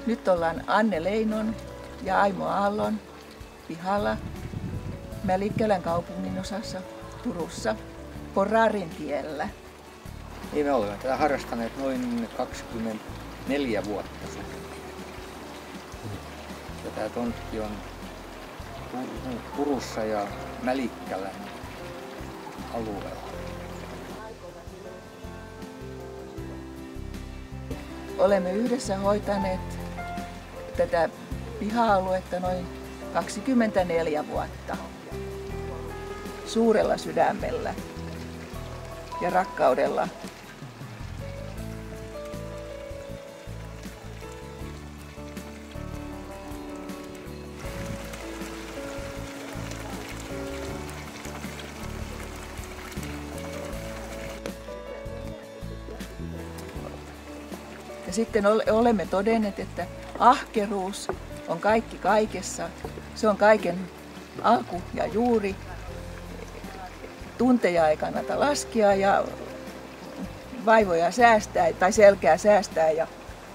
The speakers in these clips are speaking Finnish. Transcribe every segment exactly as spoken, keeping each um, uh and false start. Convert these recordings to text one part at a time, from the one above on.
Nyt ollaan Anne Leinon ja Aimo Aallon pihalla Mälikkälän kaupunginosassa Turussa Porarin tiellä. Niin me olemme tätä harrastaneet noin kaksikymmentäneljä vuotta suunnilleen. Ja tämä tontti on Turussa ja Mälikkälän alueella. Olemme yhdessä hoitaneet tätä piha-aluetta noin kaksikymmentäneljä vuotta suurella sydämellä ja rakkaudella. Ja sitten olemme todenneet, että ahkeruus on kaikki kaikessa. Se on kaiken alku ja juuri. Tunteja ei kannata laskea ja vaivoja säästää tai selkää säästää ja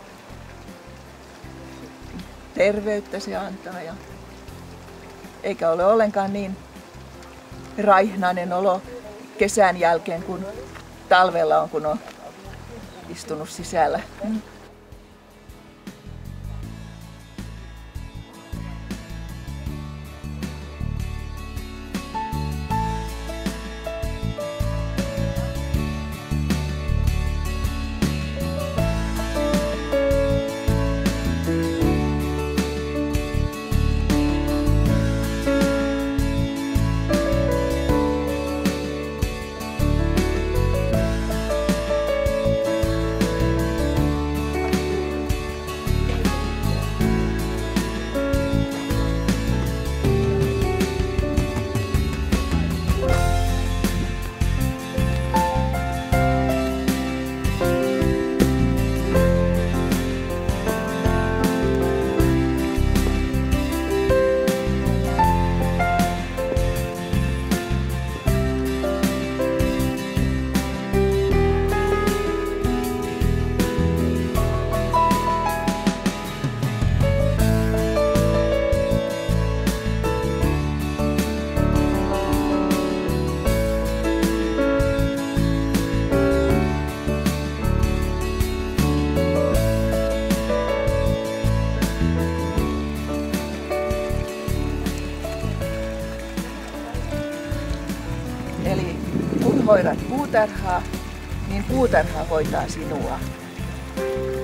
terveyttä se antaa. Ja eikä ole ollenkaan niin raihnainen olo kesän jälkeen kuin talvella on, kun on istunut sisällä. Eli kun hoidat puutarhaa, niin puutarha hoitaa sinua.